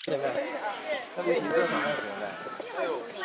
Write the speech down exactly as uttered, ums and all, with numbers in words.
现在，他们已经正常在活了。